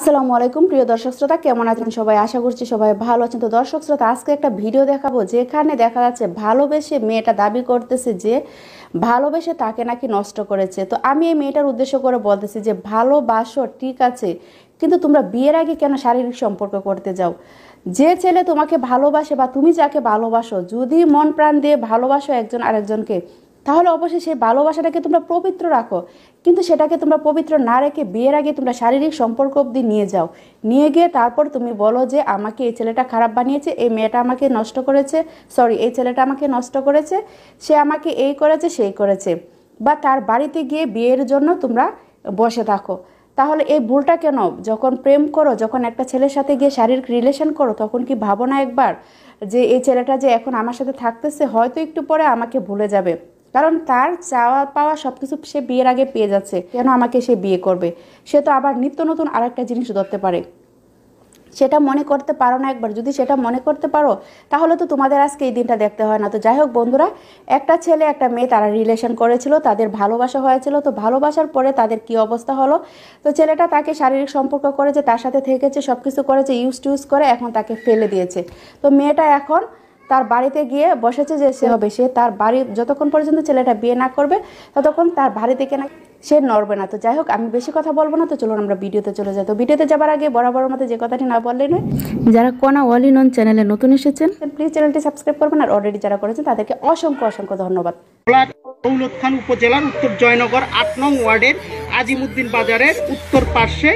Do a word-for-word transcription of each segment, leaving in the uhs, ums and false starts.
আসসালামু আলাইকুম প্রিয় দর্শক শ্রোতা, কেমন আছেন সবাই? আশা করছি সবাই ভালো আছেন। তো দর্শক শ্রোতা, আজকে একটা ভিডিও দেখাবো যেখানে দেখা যাচ্ছে ভালোবেসে মেয়েটা দাবি করতেছে যে ভালোবেসে তাকে নাকি নষ্ট করেছে। তো আমি এই মেয়েটার উদ্দেশ্য করে বলতেছি যে ভালোবাসো ঠিক আছে, কিন্তু তোমরা বিয়ের আগে কেন শারীরিক সম্পর্ক করতে যাও? যে ছেলে তোমাকে ভালোবাসে বা তুমি যাকে ভালোবাসো, যদি মন প্রাণ দিয়ে ভালোবাসো একজন আরেকজনকে, তাহলে অবশ্যই সেই ভালোবাসাটাকে তোমরা পবিত্র রাখো। কিন্তু সেটাকে তোমরা পবিত্র না রেখে বিয়ের আগে তোমরা শারীরিক সম্পর্ক অবধি নিয়ে যাও। নিয়ে গিয়ে তারপর তুমি বলো যে আমাকে এই ছেলেটা খারাপ বানিয়েছে, এই মেয়েটা আমাকে নষ্ট করেছে, সরি এই ছেলেটা আমাকে নষ্ট করেছে, সে আমাকে এই করেছে সেই করেছে, বা তার বাড়িতে গিয়ে বিয়ের জন্য তোমরা বসে থাকো। তাহলে এই ভুলটা কেন? যখন প্রেম করো, যখন একটা ছেলের সাথে গিয়ে শারীরিক রিলেশন করো, তখন কি ভাবো না একবার যে এই ছেলেটা যে এখন আমার সাথে থাকতেছে হয়তো একটু পরে আমাকে ভুলে যাবে, কারণ তার চাওয়া পাওয়া সব কিছু সে বিয়ের আগে পেয়ে যাচ্ছে, কেন আমাকে সে বিয়ে করবে? সে তো আবার নিত্য নতুন আরেকটা জিনিস ধরতে পারে। সেটা মনে করতে পারো না একবার? যদি সেটা মনে করতে পারো তাহলে তো তোমাদের আজকে এই দিনটা দেখতে হয় না। তো যাই হোক বন্ধুরা, একটা ছেলে একটা মেয়ে তারা রিলেশন করেছিল, তাদের ভালোবাসা হয়েছিল। তো ভালোবাসার পরে তাদের কি অবস্থা হলো? তো ছেলেটা তাকে শারীরিক সম্পর্ক করেছে, তার সাথে থেকেছে, সব কিছু করেছে, ইউজ টুজ করে এখন তাকে ফেলে দিয়েছে। তো মেয়েটা এখন তার বাড়িতে গিয়ে বসেছে যে সে হবে, সে তার বাড়ি যতক্ষণ পর্যন্ত ছেলেটা বিয়ে না করবে ততক্ষণ তার বাড়ি থেকে না সে নড়বে না। তো যাই হোক, আমি বেশি কথা বলবো না, তো চলুন আমরা ভিডিওতে চলে যাই। তো ভিডিওতে যাবার আগে বরাবর মতো যে কথাটি না বললে নয়, যারা কোনা অল ইন ওয়ান চ্যানেলে নতুন এসেছেন প্লিজ চ্যানেলটি সাবস্ক্রাইব করবেন, আর অলরেডি যারা করেছেন তাদেরকে অসংখ্য অসংখ্য ধন্যবাদ। দৌলত খান উপজেলার উত্তর জয়নগর আট নং ওয়ার্ডের আজিমুদ্দিন বাজারের উত্তর পার্শ্বে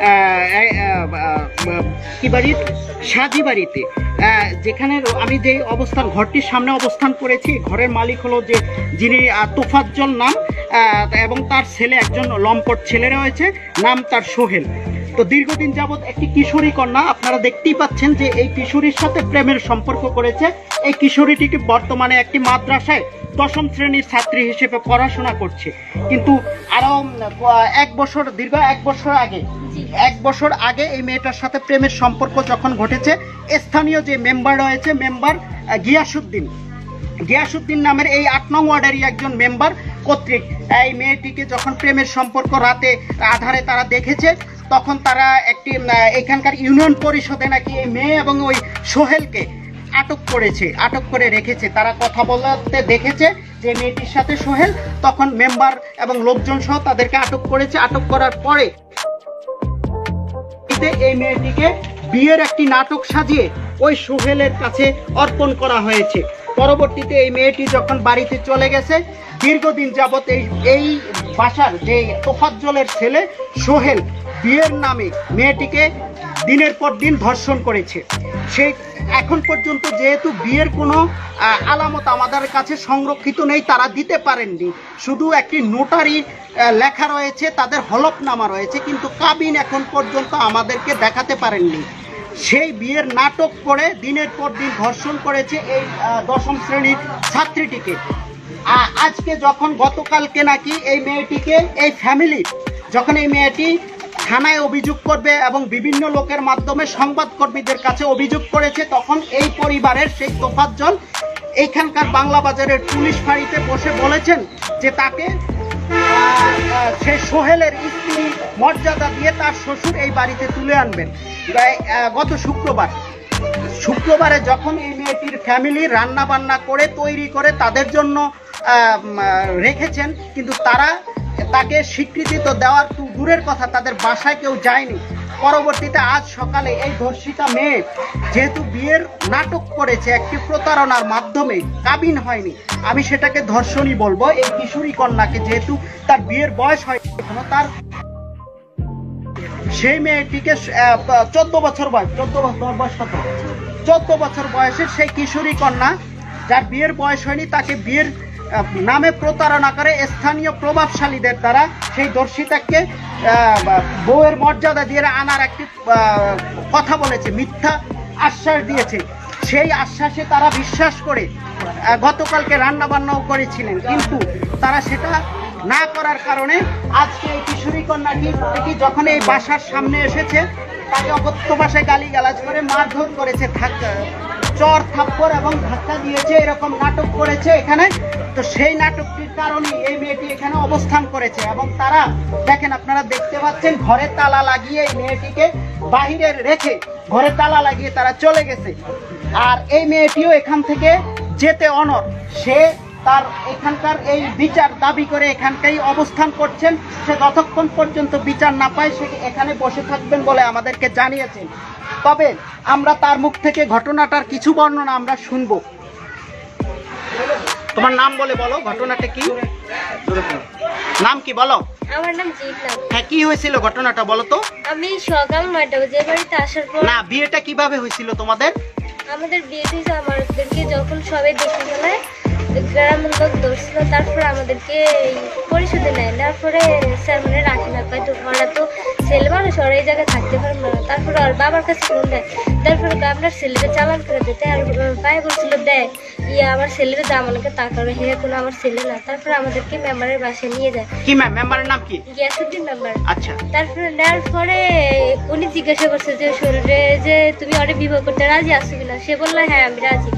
কি বাড়ি সাজি বাড়িতে, যেখানে আমি যে অবস্থান ঘরটির সামনে অবস্থান করেছি, ঘরের মালিক হলো যে যিনি তোফাজ্জল নাম, এবং তার ছেলে একজন লম্পট ছেলে রয়েছে, নাম তার সোহেল। তো দীর্ঘদিন যাবৎ একটি কিশোরী কন্যা, আপনারা দেখতেই পাচ্ছেন যে এই কিশোরীর সাথে প্রেমের সম্পর্ক করেছে। এই কিশোরীটিকে বর্তমানে একটি মাদ্রাসায় দশম শ্রেণীর ছাত্রী হিসেবে পড়াশোনা করছে। কিন্তু আরো এক বছর দীর্ঘ এক বছর আগে এক বছর আগে এই মেয়েটার সাথে প্রেমের সম্পর্ক যখন ঘটেছে, স্থানীয় যে মেম্বার রয়েছে, মেম্বার গিয়াসুদ্দিন গিয়াসুদ্দিন নামের এই আট নং ওয়ার্ডেরই একজন মেম্বার কর্তৃক এই মেয়েটিকে যখন প্রেমের সম্পর্ক রাতে আধারে তারা দেখেছে, তখন তারা একটি এখানকার ইউনিয়ন পরিষদে নাকি এই মেয়ে এবং ওই সোহেলকে আটক করেছে, আটক করে রেখেছে। তারা কথা বলতে দেখেছে যে মেয়েটির সাথে সোহেল, তখন মেম্বার এবং লোকজন সহ তাদেরকে আটক করেছে। আটক করার পরে এই মেয়েটিকে বিয়ের একটি নাটক সাজিয়ে ওই সোহেলের কাছে অর্পণ করা হয়েছে। পরবর্তীতে এই মেয়েটি যখন বাড়িতে চলে গেছে, দীর্ঘদিন যাবত এই এই বাসার যে তোফাজ্জলের ছেলে সোহেল বিয়ের নামে মেয়েটিকে দিনের পর দিন ধর্ষণ করেছে। সে এখন পর্যন্ত যেহেতু বিয়ের কোনো আলামত আমাদের কাছে সংরক্ষিত নেই, তারা দিতে পারেননি, শুধু একটি নোটারি লেখা রয়েছে, তাদের হলফনামা রয়েছে, কিন্তু কাবিন এখন পর্যন্ত আমাদেরকে দেখাতে পারেননি। সেই বিয়ের নাটক করে দিনের পর দিন ধর্ষণ করেছে এই দশম শ্রেণীর ছাত্রীটিকে। আজকে যখন গতকালকে নাকি এই মেয়েটিকে এই ফ্যামিলি যখন এই মেয়েটি থানায় অভিযোগ করবে এবং বিভিন্ন লোকের মাধ্যমে সংবাদকর্মীদের কাছে অভিযোগ করেছে, তখন এই পরিবারের সেই তোফাজ্জল এইখানকার বাংলা বাজারের পুলিশ ফাঁড়িতে বসে বলেছেন যে তাকে সেই সোহেলের স্ত্রী মর্যাদা দিয়ে তার শ্বশুর এই বাড়িতে তুলে আনবেন। গত শুক্রবার শুক্রবারে যখন এই মেয়েটির ফ্যামিলি রান্না বান্না করে তৈরি করে তাদের জন্য রেখেছেন, কিন্তু তারা তাকে স্বীকৃতি তো দেওয়ার তো দূরের কথা, তাদের বাসায় কেউ যায়নি। পরবর্তীতে আজ সকালে এই ধর্ষিতা মেয়ে যেহেতু বিয়ের নাটক করেছে একটি প্রতারণার মাধ্যমে, কাবিন হয়নি, আমি সেটাকে ধর্ষণই বলবো। এই কিশোরী কন্যাকে যেহেতু তার বিয়ের বয়স হয় এখনো, তার সেই মেয়েটিকে চোদ্দ বছর বয়স চোদ্দ বছর বয়স কত চোদ্দ বছর বয়সের সেই কিশোরী কন্যা যার বিয়ের বয়স হয়নি, তাকে বিয়ের নামে প্রতারণা করে স্থানীয় প্রভাবশালীদের দ্বারা সেই ধর্ষিতাকে বউয়ের মর্যাদা দিয়ে আনার একটি কথা বলেছে, মিথ্যা আশ্বাস দিয়েছে। সেই আশ্বাসে তারা বিশ্বাস করে গতকালকে রান্না বান্নাও করেছিলেন, কিন্তু তারা সেটা না করার কারণে আজকে এই কিশোরী কন্যাটি কি যখন এই বাসার সামনে এসেছে তাকে অকথ্য ভাষায় গালিগালাজ করে মারধর করেছে, ধাক্কা চর থাপ্পড় এবং ধাক্কা দিয়েছে, এরকম নাটক করেছে এখানে। তো সেই নাটকটির কারণে এই মেয়েটি এখানে অবস্থান করেছে এবং তারা দেখেন, আপনারা দেখতে পাচ্ছেন ঘরে তালা লাগিয়ে এই মেয়েটিকে বাহিরে রেখে ঘরে তালা লাগিয়ে তারা চলে গেছে। আর এই মেয়েটিও এখান থেকে যেতে অনড়, সে তার এখানকার এই বিচার দাবি করে এখানকাই অবস্থান করছেন। সে যতক্ষণ পর্যন্ত বিচার না পায় সে এখানে বসে থাকবেন বলে আমাদেরকে জানিয়েছেন। তবে আমরা তার মুখ থেকে ঘটনাটার কিছু বর্ণনা আমরা শুনবো। তোমার নাম বলে বলো, ঘটনাটা কি? নাম কি বলো? আমার নাম জিতলাম। হ্যাঁ, কি হয়েছিল ঘটনাটা বলো তো। আমি সকাল নয়টা বাজে বাড়িতে আসার পর, না, বিয়েটা কিভাবে হয়েছিল তোমাদের? আমাদের বিয়ে হয়েছে আমাদেরকে যখন সবাই দেখতে গেলে গ্রামের লোক ধরছিল, তারপরে আমাদেরকে এই পরিষদে নেয়, তারপরে স্যার মানে রাখি না পায়। তো ওরা তো ছেলে মানুষ, ওরা এই জায়গায় থাকতে পারবে না। তারপরে ওর বাবার কাছে ফোন দেয়, তারপরে আপনার ছেলেটা চালান করে দিতে। আর পায়ে বলছিল দেয় ইয়ে আমার ছেলের দাম অনেকে তাকাবে, হে কোনো আমার ছেলে না। তারপরে আমাদেরকে মেম্বারের বাসায় নিয়ে যায়। কি ম্যাম, মেম্বারের নাম কি? গিয়াসুদ্দিন মেম্বার। আচ্ছা। তারপরে নেওয়ার পরে উনি জিজ্ঞাসা করছে যে শরীরে যে তুমি ওরে বিবাহ করতে রাজি আছো কিনা। সে বললো হ্যাঁ আমি রাজি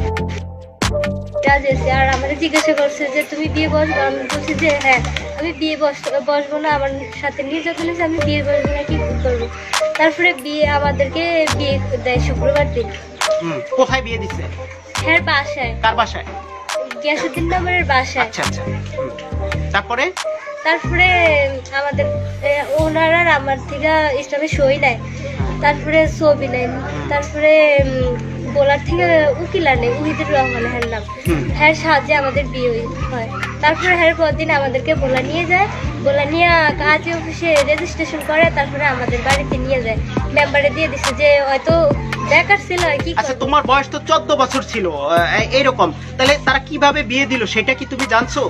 রাজি আছি। আর আমাদের জিজ্ঞাসা করছে যে তুমি বিয়ে বসবো। আমি বলছি যে হ্যাঁ আমি বিয়ে বসবো না, আমার সাথে নির্যাতন হয়েছে, আমি বিয়ে বসবো না, কি করবো। তারপরে বিয়ে আমাদেরকে বিয়ে দেয় শুক্রবার দিন। কোথায় বিয়ে দিচ্ছে? হ্যাঁ বাসায়। কার বাসায়? গিয়াসুদ্দিন মেম্বারের বাসায়। আচ্ছা আচ্ছা। তারপরে তারপরে আমাদের ওনারা আমার থেকে ইসলামে সই নেয়, তারপরে ছবি নেন, তারপরে বোলার থেকে উকিল আনে, উহিদুর রহমান হ্যার নাম, হ্যার সাহায্যে আমাদের বিয়ে হয়। তারপরে হ্যার পরদিন আমাদেরকে বোলা নিয়ে যায়, বোলা নিয়ে কাজী অফিসে রেজিস্ট্রেশন করে, তারপরে আমাদের বাড়িতে নিয়ে যায়। মেম্বারে দিয়ে দিচ্ছে যে হয়তো বেকার ছিল আর কি। আচ্ছা, তোমার বয়স তো চোদ্দ বছর ছিল এইরকম, তাহলে তারা কিভাবে বিয়ে দিল সেটা কি তুমি জানছো?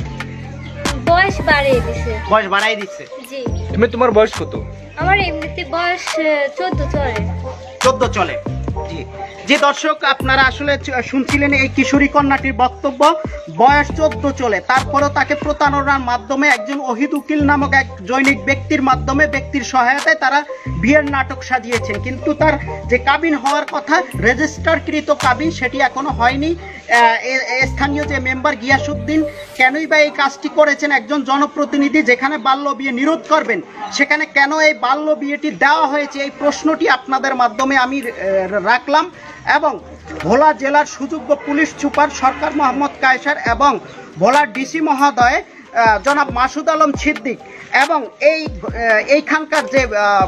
বয়স বাড়িয়ে দিছে। বয়স বাড়াই দিচ্ছে? জি। তুমি তোমার বয়স কত? আমার এমনিতে বয়স চোদ্দ চলে। চোদ্দ চলে। জি যে দর্শক, আপনারা আসলে শুনছিলেন এই কিশোরী কন্যাটির বক্তব্য, বয়স চোদ্দ চলে, তারপরেও তাকে প্রতারণার মাধ্যমে একজন ওহিদ উকিল নামক এক জৈনিক ব্যক্তির মাধ্যমে ব্যক্তির সহায়তায় তারা বিয়ের নাটক সাজিয়েছেন। কিন্তু তার যে কাবিন হওয়ার কথা, রেজিস্টারকৃত কাবিন, সেটি এখনো হয়নি। স্থানীয় যে মেম্বার গিয়াসুদ্দিন কেনই বা এই কাজটি করেছেন? একজন জনপ্রতিনিধি যেখানে বাল্য বিয়ে নিরোধ করবেন, সেখানে কেন এই বাল্য বিয়েটি দেওয়া হয়েছে, এই প্রশ্নটি আপনাদের মাধ্যমে আমি রাখলাম। এবং ভোলা জেলার সুযোগ্য পুলিশ সুপার সরকার মোহাম্মদ কায়সার এবং ভোলার ডিসি মহোদয় জনাব মাসুদ আলম সিদ্দিক এবং এই এইখানকার যে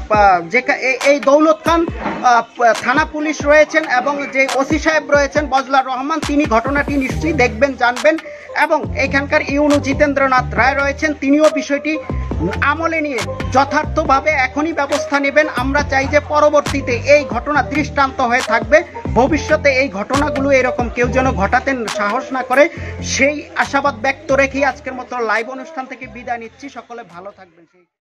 এই দৌলত খান থানা পুলিশ রয়েছেন এবং যে ওসি সাহেব রয়েছেন বজলার রহমান, তিনি ঘটনাটি নিশ্চয়ই দেখবেন, জানবেন। এবং এইখানকার ইউনু জিতেন্দ্রনাথ রায় রয়েছেন, তিনিও বিষয়টি আমলে নিয়ে যথার্থভাবে এখনই ব্যবস্থা নেবেন। আমরা চাই যে পরবর্তীতে এই ঘটনা দৃষ্টান্ত হয়ে থাকবে, ভবিষ্যতে এই ঘটনাগুলো এরকম কেউ যেন ঘটাতে সাহস না করে, সেই আশাবাদ ব্যক্ত রেখেই আজকের মতো লাইভ অনুষ্ঠান থেকে বিদায় নিচ্ছি। সকলে ভালো থাকবেন।